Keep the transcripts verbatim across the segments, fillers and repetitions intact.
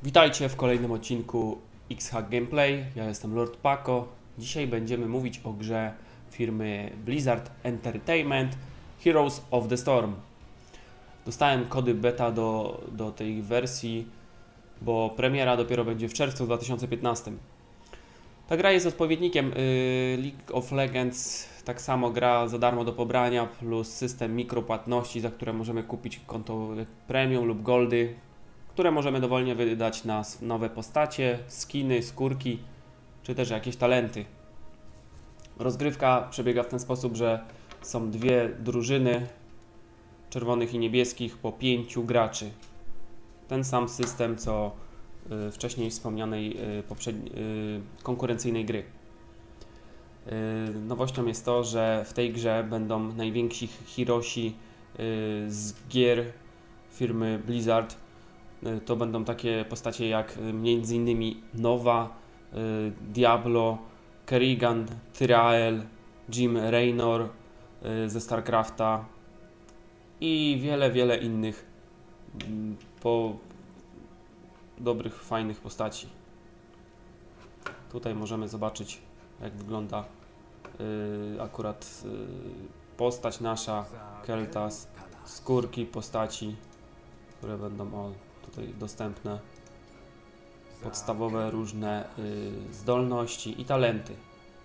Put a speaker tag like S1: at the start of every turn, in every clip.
S1: Witajcie w kolejnym odcinku X-Hack Gameplay. Ja jestem Lord Paco. Dzisiaj będziemy mówić o grze firmy Blizzard Entertainment Heroes of the Storm. Dostałem kody beta do, do tej wersji, bo premiera dopiero będzie w czerwcu dwa tysiące piętnastym. Ta gra jest odpowiednikiem yy, League of Legends, tak samo gra za darmo do pobrania, plus system mikropłatności, za które możemy kupić konto premium lub goldy, które możemy dowolnie wydać na nowe postacie, skiny, skórki, czy też jakieś talenty. Rozgrywka przebiega w ten sposób, że są dwie drużyny czerwonych i niebieskich po pięciu graczy. Ten sam system co y, wcześniej wspomnianej y, poprzedniej y, konkurencyjnej gry. Y, nowością jest to, że w tej grze będą najwięksi herosi y, z gier firmy Blizzard. To będą takie postacie jak między innymi Nowa, Diablo, Kerrigan, Tyrael, Jim Raynor ze StarCrafta i wiele, wiele innych po dobrych, fajnych postaci. Tutaj możemy zobaczyć, jak wygląda akurat postać nasza, Keltas, skórki postaci, które będą o, tutaj dostępne, podstawowe różne y, zdolności i talenty.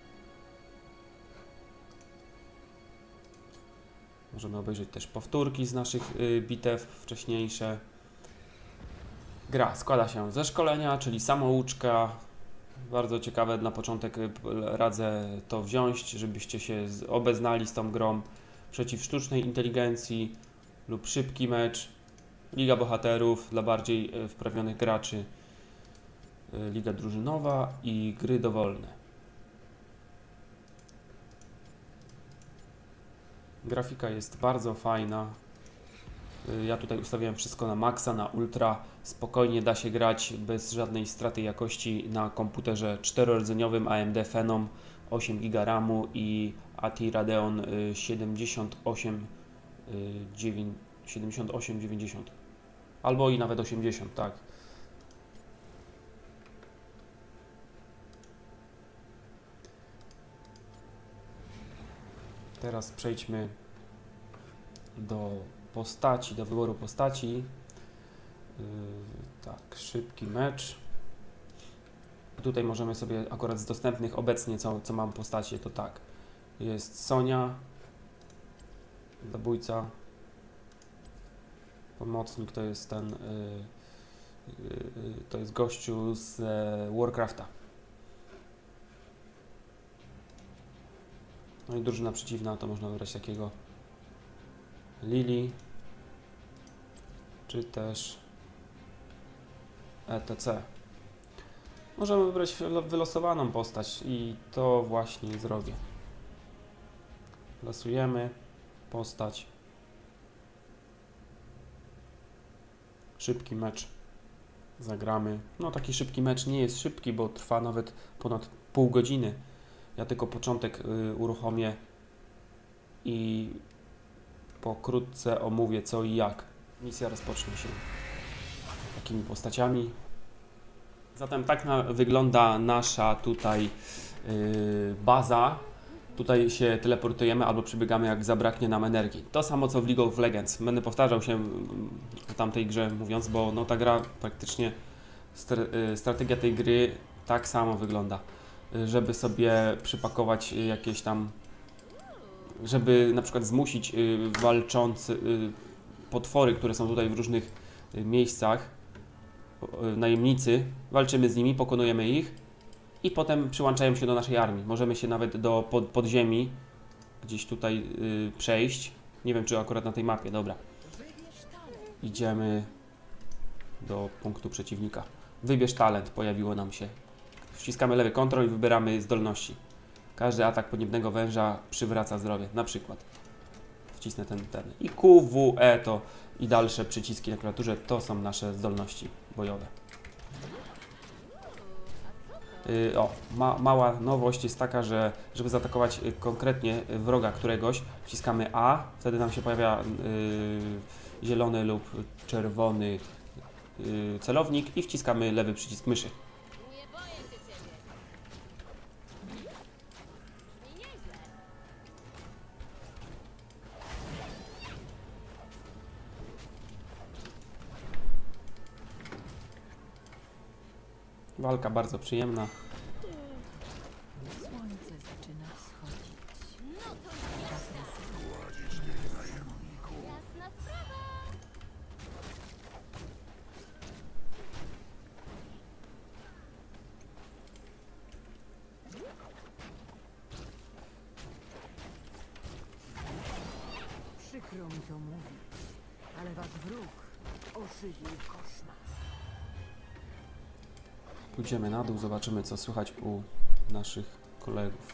S1: Możemy obejrzeć też powtórki z naszych y, bitew wcześniejsze. Gra składa się ze szkolenia, czyli samouczka. Bardzo ciekawe na początek, y, radzę to wziąć, żebyście się obeznali z tą grą. Przeciw sztucznej inteligencji lub szybki mecz. Liga bohaterów dla bardziej wprawionych graczy, liga drużynowa i gry dowolne. Grafika jest bardzo fajna. Ja tutaj ustawiłem wszystko na maksa, na ultra. Spokojnie da się grać bez żadnej straty jakości na komputerze czterordzeniowym A M D Phenom, osiem giga ramu i A T I Radeon siedemdziesiąt osiem dziewięćdziesiąt. Albo i nawet osiemdziesiąt, tak. Teraz przejdźmy do postaci, do wyboru postaci. Yy, tak, szybki mecz. Tutaj możemy sobie akurat z dostępnych obecnie, co, co mam postacie, to tak. Jest Sonia, zabójca. Pomocnik to jest ten, yy, yy, to jest gościu z yy, Warcrafta. No i drużyna przeciwna to można wybrać takiego Lili, czy też E T C. Możemy wybrać wylosowaną postać i to właśnie zrobię. Losujemy postać. Szybki mecz zagramy. No taki szybki mecz nie jest szybki, bo trwa nawet ponad pół godziny. Ja tylko początek y, uruchomię i pokrótce omówię co i jak. Misja rozpocznie się takimi postaciami. Zatem tak na, wygląda nasza tutaj y, baza. Tutaj się teleportujemy albo przybiegamy, jak zabraknie nam energii. To samo co w League of Legends. Będę powtarzał się w tamtej grze mówiąc, bo no, ta gra praktycznie, strategia tej gry tak samo wygląda. Żeby sobie przypakować jakieś tam, żeby na przykład zmusić walczące potwory, które są tutaj w różnych miejscach, najemnicy, walczymy z nimi, pokonujemy ich i potem przyłączają się do naszej armii. Możemy się nawet do pod, podziemi gdzieś tutaj yy, przejść. Nie wiem, czy akurat na tej mapie. Dobra. Idziemy do punktu przeciwnika. Wybierz talent, pojawiło nam się. Wciskamy lewy kontrol i wybieramy zdolności. Każdy atak podniebnego węża przywraca zdrowie. Na przykład. Wcisnę ten, ten. I Q, W, E to i dalsze przyciski na klawiaturze to są nasze zdolności bojowe. Yy, o, ma, mała nowość jest taka, że żeby zaatakować konkretnie wroga któregoś, wciskamy A, wtedy nam się pojawia yy, zielony lub czerwony yy, celownik i wciskamy lewy przycisk myszy.
S2: Nie boję się ciebie. I nieźle.
S1: Walka bardzo przyjemna.
S3: Słońce zaczyna wschodzić.
S2: No to jasna, jasna sprawa.
S3: Przykro mi to mówić, ale wasz wróg ożywił koszmar.
S1: Pójdziemy na dół, zobaczymy co słychać u naszych kolegów.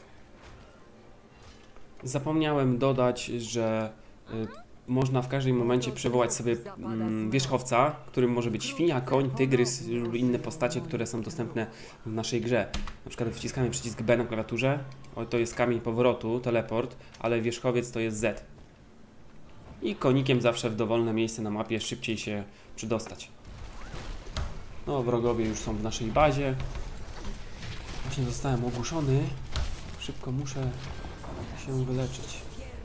S1: Zapomniałem dodać, że y, można w każdym momencie przywołać sobie mm, wierzchowca, którym może być świnia, koń, tygrys lub inne postacie, które są dostępne w naszej grze. Na przykład wciskamy przycisk B na klawiaturze, o, to jest kamień powrotu, teleport, ale wierzchowiec to jest Z. I konikiem zawsze w dowolne miejsce na mapie szybciej się przydostać. No, wrogowie już są w naszej bazie. Właśnie zostałem ogłuszony. Szybko muszę się wyleczyć.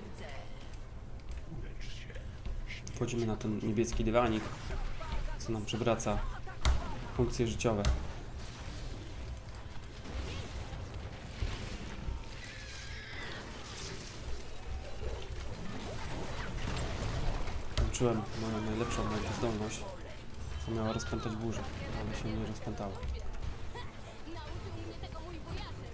S1: Wchodzimy na ten niebieski dywanik, co nam przywraca funkcje życiowe. Włączyłem moją najlepszą zdolność, co miała rozpętać burzę, ale się nie rozpętała.
S2: Nauczył mnie tego mój wujaczek.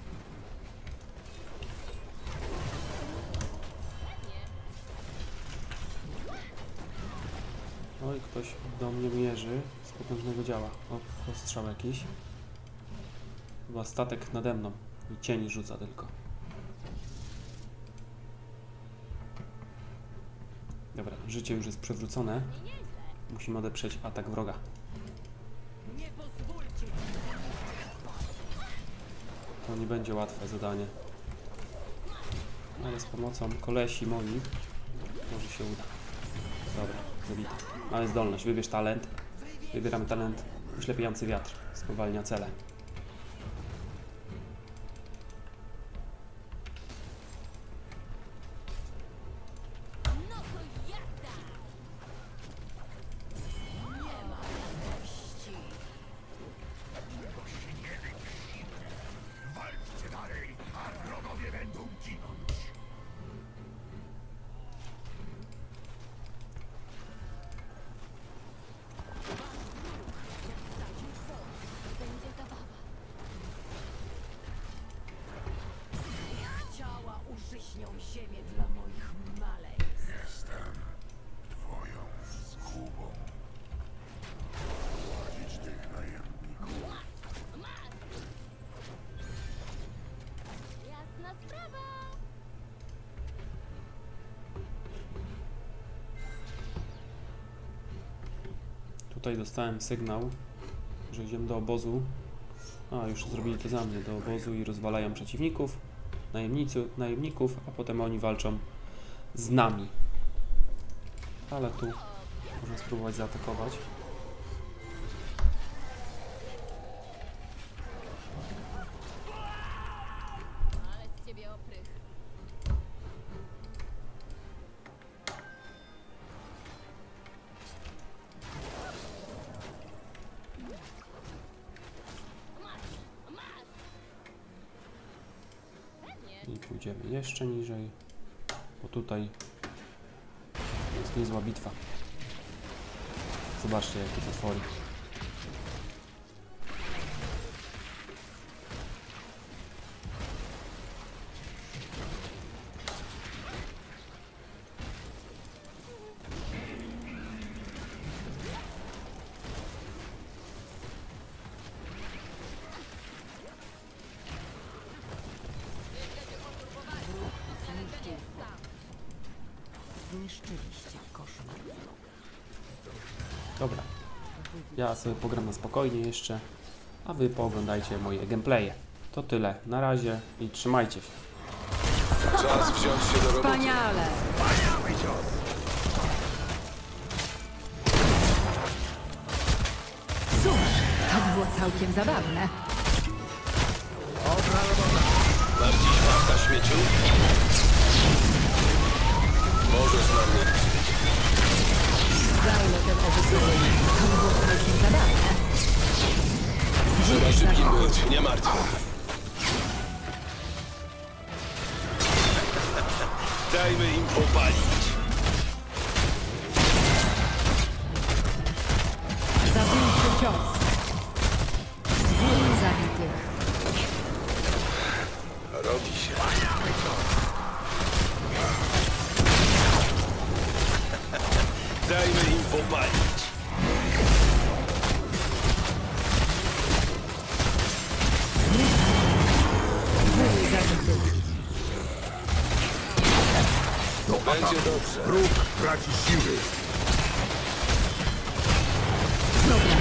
S1: Oj, ktoś do mnie mierzy z potężnego działa. O, postrzał jakiś. Chyba statek nade mną i cień rzuca tylko. Dobra, życie już jest przywrócone. Musimy odeprzeć atak wroga. To nie będzie łatwe zadanie. Ale z pomocą kolesi moich może się uda. Dobra, zabity. Mamy zdolność, wybierz talent. Wybieramy talent oślepiający wiatr. Spowalnia cele.
S2: No to jazda. Nie ma radości.
S4: Walczcie dalej, a wrogowie będą ginąć.
S2: Będzie zabawa.
S3: Ciała użyśnią ziemię dla moich maleństw.
S4: Jestem twoją zgubą. Prowadzić tych najemników.
S2: Jasna sprawa.
S1: Tutaj dostałem sygnał, że idziemy do obozu. A, już zrobili to za mnie, do obozu i rozwalają przeciwników, najemnicy, najemników, a potem oni walczą z nami. Ale tu można spróbować zaatakować.
S2: Ale z ciebie oprych.
S1: I pójdziemy jeszcze niżej, bo tutaj jest niezła bitwa. Zobaczcie, jakie potwory.
S3: Zniszczyliście koszmar.
S1: Dobra, ja sobie pogram na spokojnie jeszcze, a wy pooglądajcie moje gameplaye. To tyle, na razie i trzymajcie się.
S5: Czas wziąć się do roboty.
S3: Wspaniale! całkiem zabawne.
S5: Masz dziś farta, śmieciu? Możesz na mnie liczyć.
S3: Dajmy ten obysyły. To było całkiem zabawne.
S5: Trzeba szybkim być, nie martw się. Dajmy im popalić.
S3: Zabójczy cios. Dwóch zabitych.
S5: Robi się. Dajmy im popalić.
S3: Dwóch zabitych.
S5: Będzie dobrze.
S4: Wróg traci siły.
S3: Dobra.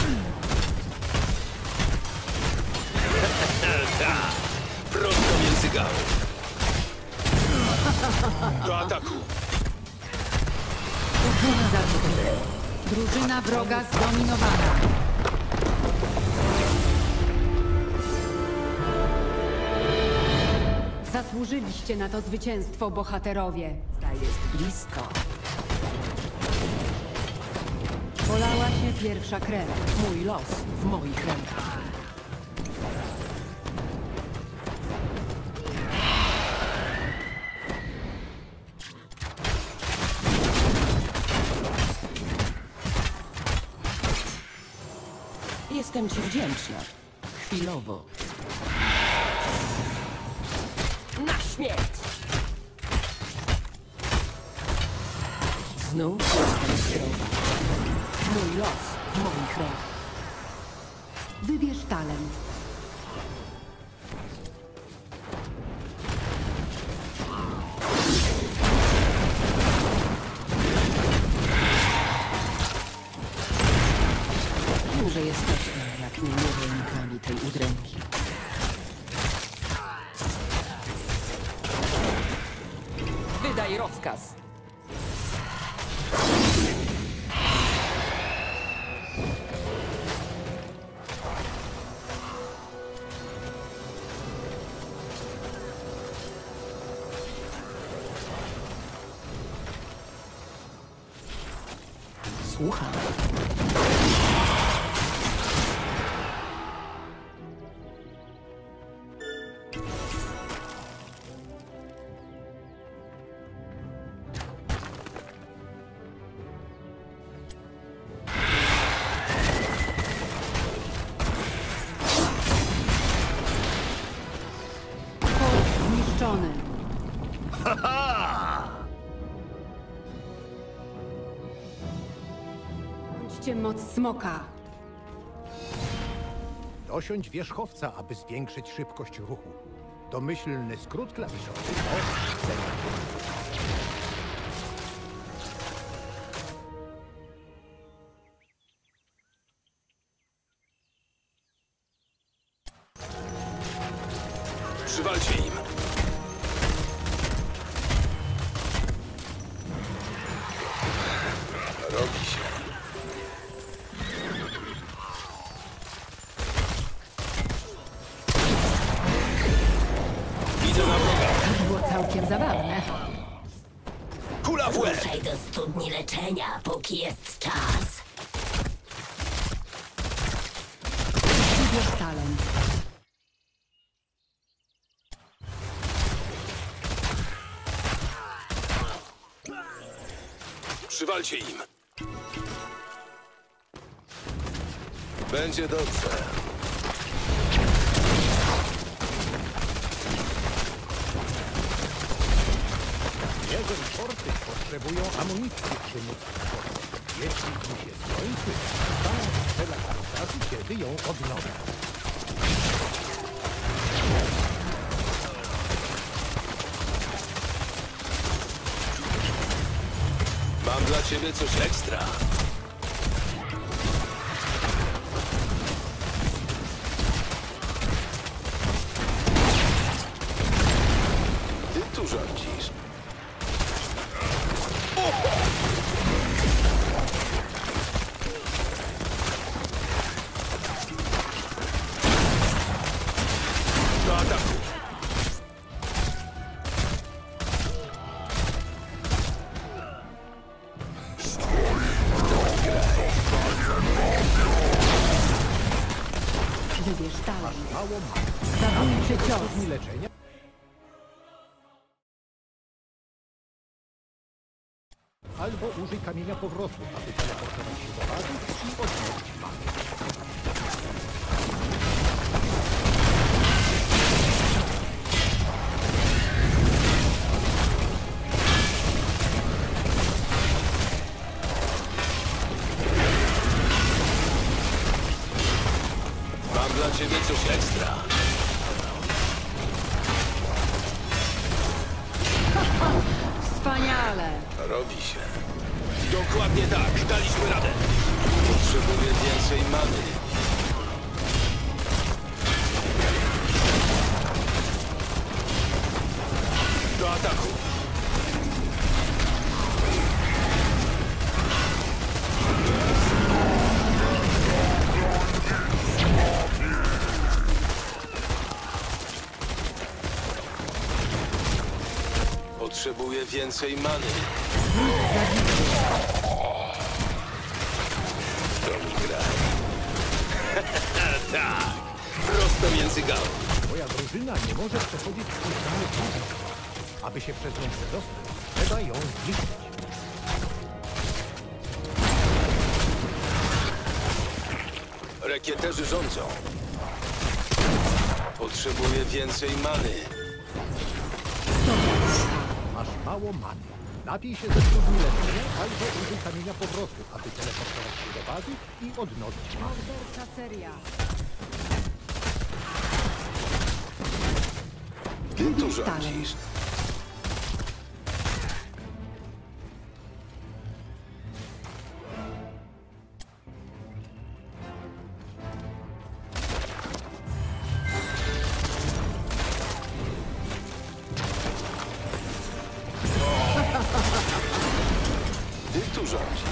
S5: Tak, prosto między gałów. Do ataku.
S3: Dwóch zabitych. Drużyna wroga zdominowana. Zasłużyliście na to zwycięstwo, bohaterowie. Ta jest blisko. Polała się pierwsza krew. Mój los w moich rękach.
S6: Jestem ci wdzięczna. Chwilowo. Na śmierć! Znów jestem zdrowa. Mój los w moich rękach.
S3: Wybierz talent.
S6: Wiem, że jesteśmy jak nie niewolnikami tej udręki. Wydaj rozkaz. Słucham.
S3: Fort zniszczony. Bądźcie moc smoka.
S7: Dosiądź wierzchowca, aby zwiększyć szybkość ruchu. Domyślny skrót klawiszowy.
S5: Przywalcie im. Robi się. Idę na wroga.
S3: To było całkiem zabawne.
S5: Kula w łeb.
S6: Ruszaj do studni leczenia, póki jest czas.
S3: Wybierz talent.
S5: Przywalcie im. Będzie dobrze.
S7: Jego forty potrzebują amunicji przy móc. Jeśli im się skończy, staną strzelać do czasu, kiedy ją odnowią.
S5: Mam dla ciebie coś ekstra. Ty tu rządzisz.
S3: Wybierz talent.
S7: Mało many.
S3: Zabójczy cios.
S7: Studni leczenia. Albo użyj kamienia powrotu, aby teleportować się do bazy i odnowić manę.
S5: Mam dla ciebie coś ekstra.
S3: Wspaniale.
S5: Robi się. Dokładnie tak. Daliśmy radę. Potrzebuję więcej many. Do ataku. Potrzebuję więcej many. To mi gra. Tak. Prosto między gałą.
S7: Twoja drużyna nie może przechodzić swój samych punkt. Aby się przez nią przedostać, trzeba ją zniszczyć.
S5: Rekieterzy rządzą. Potrzebuję więcej many.
S7: Masz mało many. Napij się ze studni leczenia albo użyj kamienia powrotu, aby teleportować się do bazy i odnowić manę.
S3: Mordercza seria.
S5: Ty tu rządzisz. Ty tu rządzisz.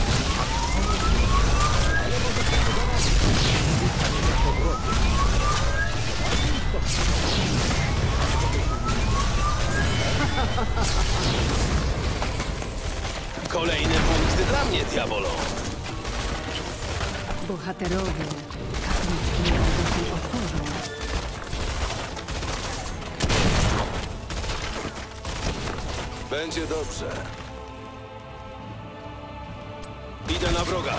S5: Kolejne punkty dla mnie, diabolo.
S3: Bohaterowie kapliczki niedługo się otworzą.
S5: Będzie dobrze. Idę na wroga.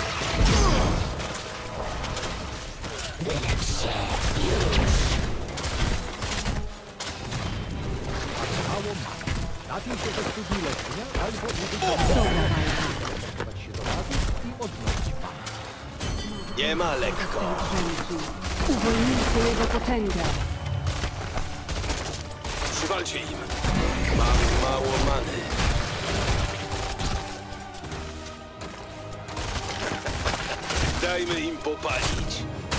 S7: Mało many. Napij się ze studni leczenia albo użyj kamienia powrotu, aby teleportować się do bazy i odnowić manę.
S5: Nie ma lekko.
S3: Brzęki. Uwolnijcie jego potęgę.
S5: Przywalcie im. Mam mało many. Dajmy im popalić.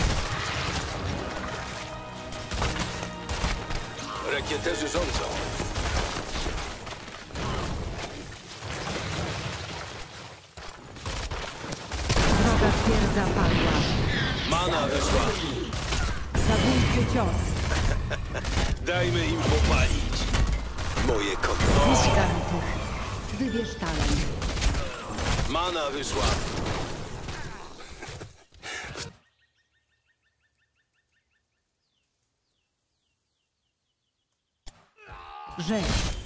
S5: Rekieterzy rządzą.
S3: Wroga twierdza padła.
S5: Mana wyszła.
S3: Zabójczy cios.
S5: Dajmy im popalić. Moje koty.
S3: Dwóch zabitych. Wybierz talent.
S5: Mana wyszła.
S3: Rzeź.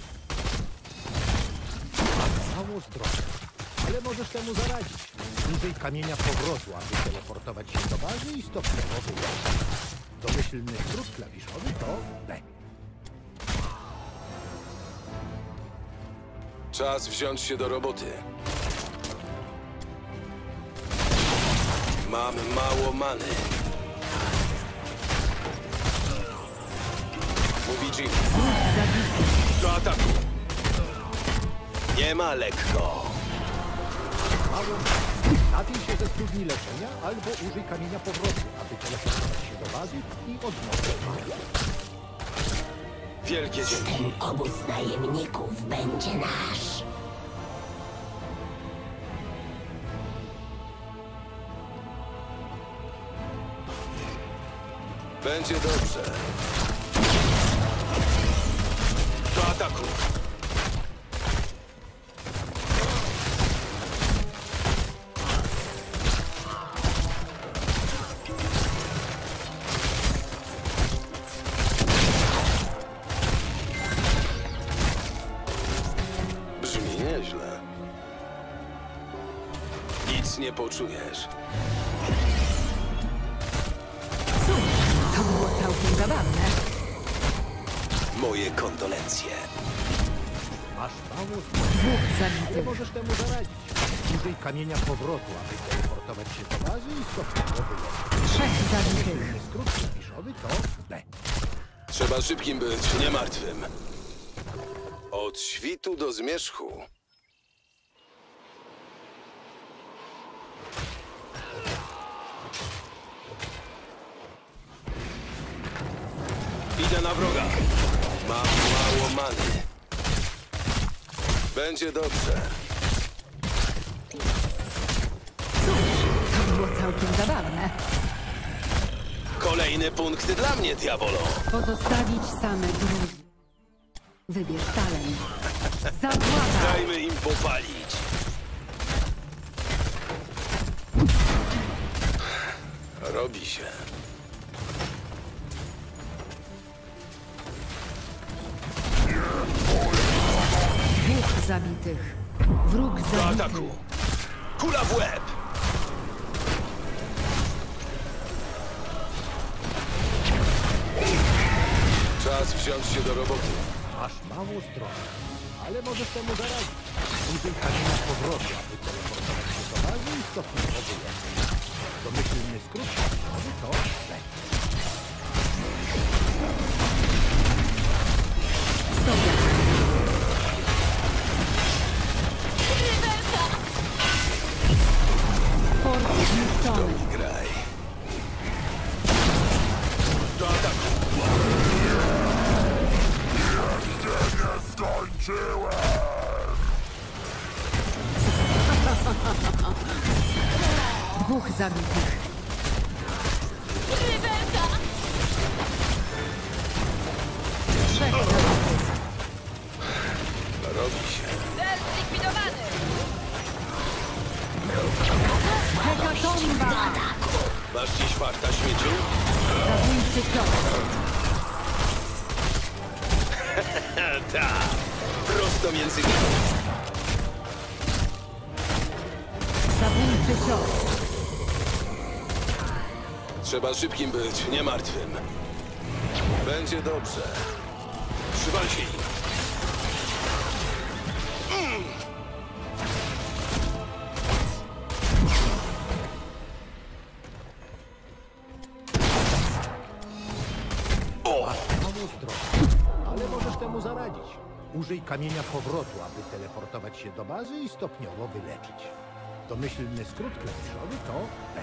S7: Mało zdrowe. Ale możesz temu zaradzić. Użyj kamienia powrotu, aby teleportować się do bazy i stopniowo wyjść. Domyślny skrót klawiszowy to B.
S5: Czas wziąć się do roboty. Mam mało many. Mówi Jim. Do ataku. Nie ma lekko.
S7: Mało napij się ze studni leczenia albo użyj kamienia powrotu, aby teleportować się do bazy i odnowić manę.
S5: Wielkie dzięki.
S6: Obóz najemników będzie nasz.
S5: Będzie dobrze. Do ataku. Nic nie poczujesz.
S3: To było całkiem zabawne.
S5: Moje kondolencje.
S7: Masz mało zdrowia,
S3: Dwóch
S7: ale
S3: zabitych.
S7: możesz temu zaradzić. Użyj kamienia powrotu, aby teleportować się do bazy i stopniowo wyleczyć.
S3: Trzech zabitych.
S7: Domyślny skrót klawiszowy to B.
S5: Trzeba szybkim być, nie martwym. Od świtu do zmierzchu. Idę na wroga. Mam mało many. Będzie dobrze.
S3: To było całkiem zabawne.
S5: Kolejne punkty dla mnie, diabolo.
S3: Pozostawić same drugi. Wybierz talent. Zagłada.
S5: Dajmy im popalić. Robi się.
S3: Dwóch zabitych. Wróg
S5: Do
S3: zabity.
S5: ataku. Kula w łeb. Czas wziąć się do roboty.
S7: Masz mało zdrowia, ale możesz temu zaradzić. Użyj kamienia powrotu, aby teleportować się do bazy i stopniowo wyleczyć. Domyślny skrót klawiszowy to B.
S3: Fort zniszczony.
S5: Graj. Do ataku.
S3: Dwóch zabitych.
S2: Rybelka!
S3: Trzech zabitych.
S5: Robi się.
S2: Cel zlikwidowany!
S3: Hekatomba.
S5: Masz dziś farta, śmieciu?
S3: Zabójczy cios.
S5: Tak. Prosto między nimi.
S3: Zabójczy cios.
S5: Trzeba szybkim być, nie martwym. Będzie dobrze. Przywalcie ich.
S7: Mało zdrowia, ale możesz temu zaradzić. Użyj kamienia powrotu, aby teleportować się do bazy i stopniowo wyleczyć. Domyślny skrót klawiszowy to B.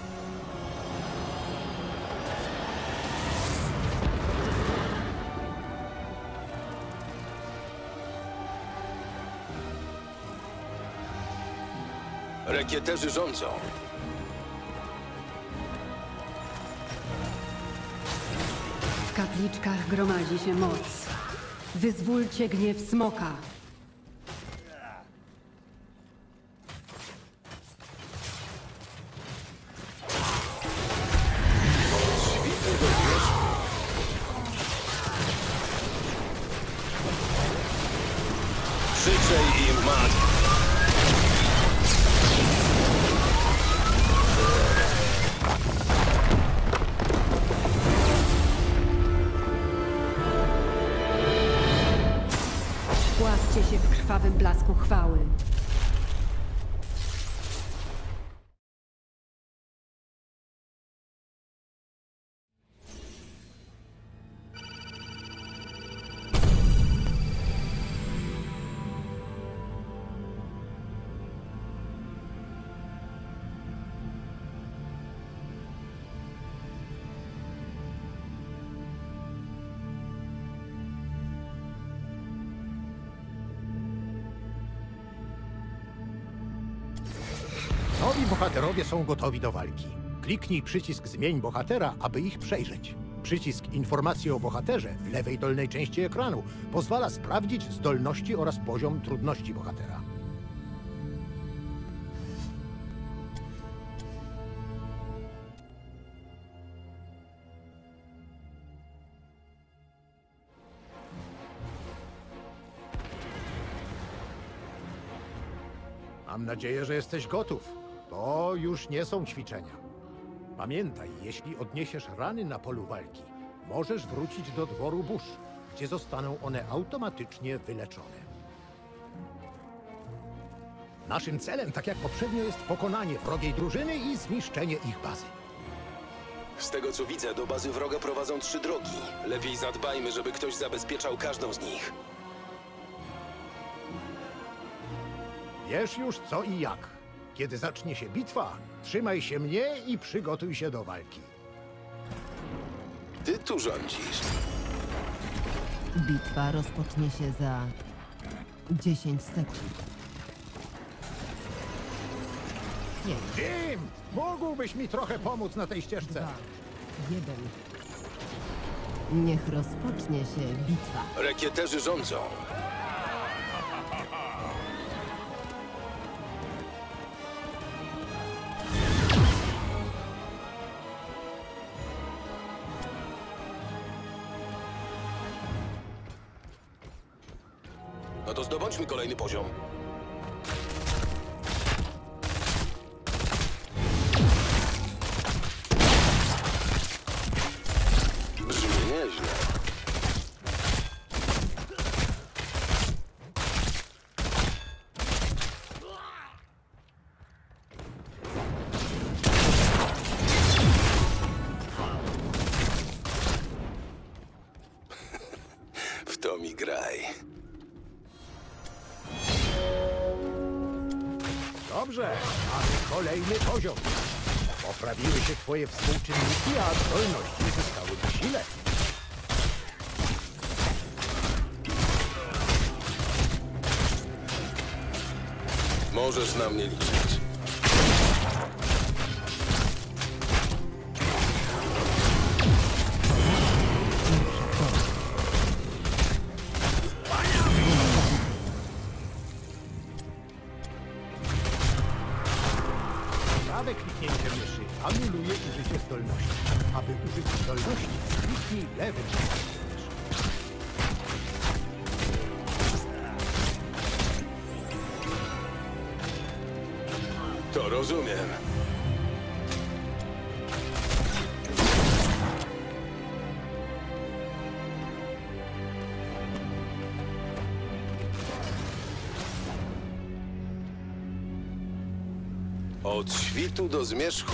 S5: Rekieterzy rządzą.
S3: W kapliczkach gromadzi się moc. Wyzwólcie gniew smoka.
S5: Świtu do zmierzchu. Krzyczę im mat.
S3: Płaszcie się w krwawym blasku chwały.
S7: Nowi bohaterowie są gotowi do walki. Kliknij przycisk Zmień bohatera, aby ich przejrzeć. Przycisk Informacje o bohaterze w lewej dolnej części ekranu pozwala sprawdzić zdolności oraz poziom trudności bohatera. Mam nadzieję, że jesteś gotów. To już nie są ćwiczenia. Pamiętaj, jeśli odniesiesz rany na polu walki, możesz wrócić do dworu Bush, gdzie zostaną one automatycznie wyleczone. Naszym celem, tak jak poprzednio, jest pokonanie wrogiej drużyny i zniszczenie ich bazy.
S5: Z tego co widzę, do bazy wroga prowadzą trzy drogi. Lepiej zadbajmy, żeby ktoś zabezpieczał każdą z nich.
S7: Wiesz już co i jak. Kiedy zacznie się bitwa, trzymaj się mnie i przygotuj się do walki.
S5: Ty tu rządzisz.
S6: Bitwa rozpocznie się za dziesięć sekund. pięć,
S7: Jim! Mógłbyś mi trochę pomóc na tej ścieżce?
S6: dwa, jeden. Niech rozpocznie się bitwa.
S5: Rekieterzy rządzą. No to zdobądźmy kolejny poziom. Brzmi nieźle. W to mi graj.
S7: Dobrze, mamy kolejny poziom. Poprawiły się twoje współczynniki, a zdolności zyskały na sile.
S5: Możesz na mnie liczyć.
S7: Prawe kliknięcie myszy anuluje użycie zdolności. Aby użyć zdolności, kliknij lewym przyciskiem myszy.
S5: To rozumiem. Od świtu do zmierzchu.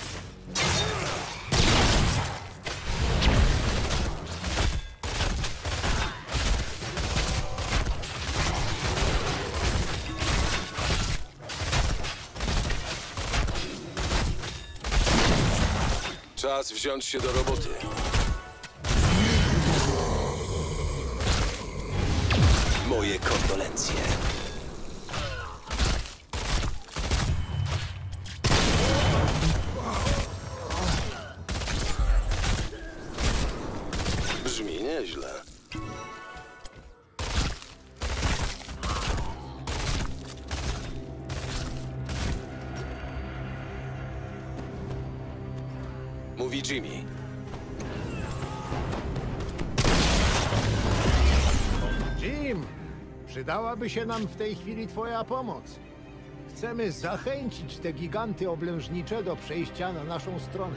S5: Czas wziąć się do roboty. Moje kondolencje. Brzmi nieźle. Mówi Jimmy.
S7: Jim, przydałaby się nam w tej chwili twoja pomoc. Chcemy zachęcić te giganty oblężnicze do przejścia na naszą stronę.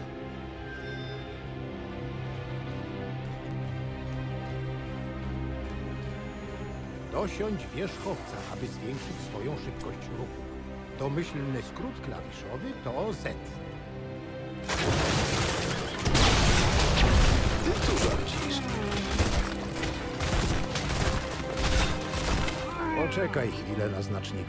S7: Dosiądź wierzchowca, aby zwiększyć swoją szybkość ruchu. Domyślny skrót klawiszowy to Z.
S5: Ty tu rządzisz.
S7: Poczekaj chwilę na znaczniku.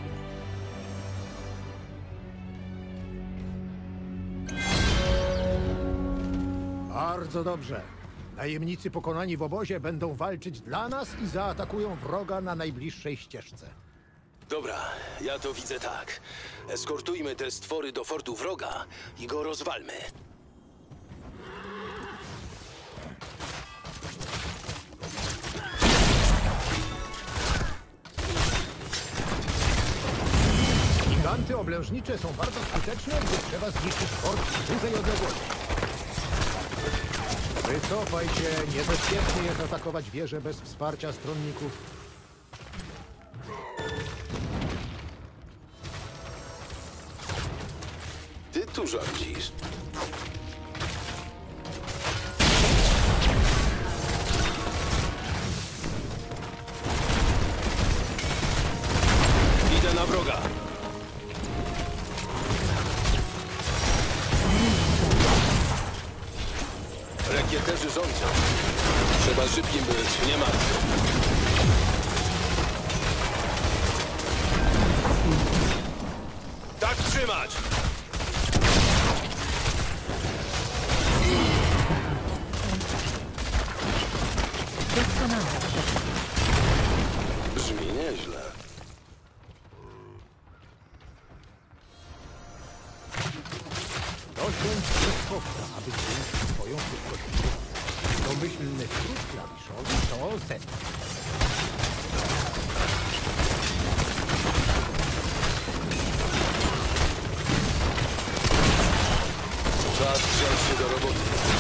S7: Bardzo dobrze. Najemnicy pokonani w obozie będą walczyć dla nas i zaatakują wroga na najbliższej ścieżce.
S5: Dobra, ja to widzę tak. Eskortujmy te stwory do fortu wroga i go rozwalmy.
S7: Giganty oblężnicze są bardzo skuteczne, gdy trzeba zniszczyć fort z dużej odległości. Wycofaj się, niebezpiecznie jest atakować wieżę bez wsparcia stronników.
S5: tu rządzisz? Idę na wroga. Rekieterzy rządzą. Trzeba szybkim być, nie martw. Tak trzymać!
S3: Doskonale.
S5: Brzmi nieźle.
S7: Dosiądź szybkowca, aby zwiększyć swoją szybkość. Domyślny skrót klawiszowy to set.
S5: Czas wziąć się do roboty.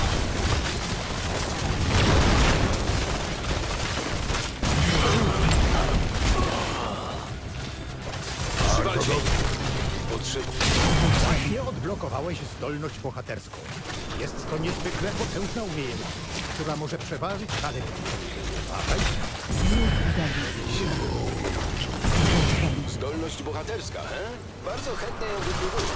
S5: Przywalcie! Potrzebny.
S7: Właśnie odblokowałeś zdolność bohaterską. Jest to niezwykle potężna umiejętność, która może przeważyć szale. Uważaj.
S5: Zdolność bohaterska, he? Bardzo chętnie ją wypróbuję.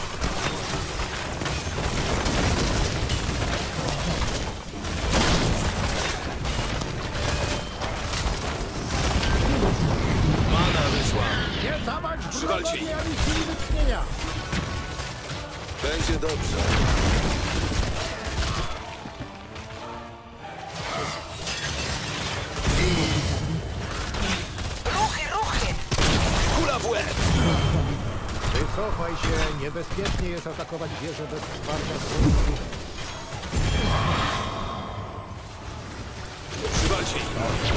S5: Mana wyszła.
S7: Nie zawać
S5: Przywalcie ich.
S7: wrogowi ani siły wytchnienia.
S5: Będzie dobrze.
S6: Ruchy, ruchy!
S5: Kula w łeb!
S7: Wycofaj się. Niebezpiecznie jest atakować wieżę bez wsparcia stronników.
S5: Przywalcie ich.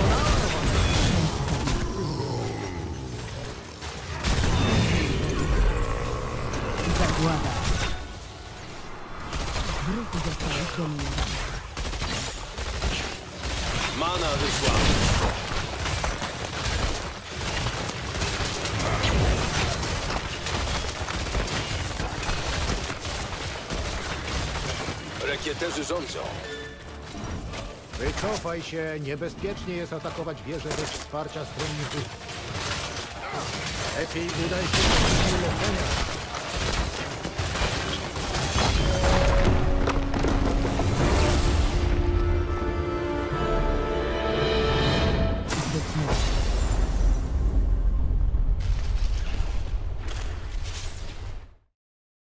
S3: Zagłada. Wróg został zdominowany.
S5: Mana wyszła. Rekieterzy rządzą.
S7: Wycofaj się. Niebezpiecznie jest atakować wieżę bez wsparcia stronników. Lepiej udaj się do leczenia.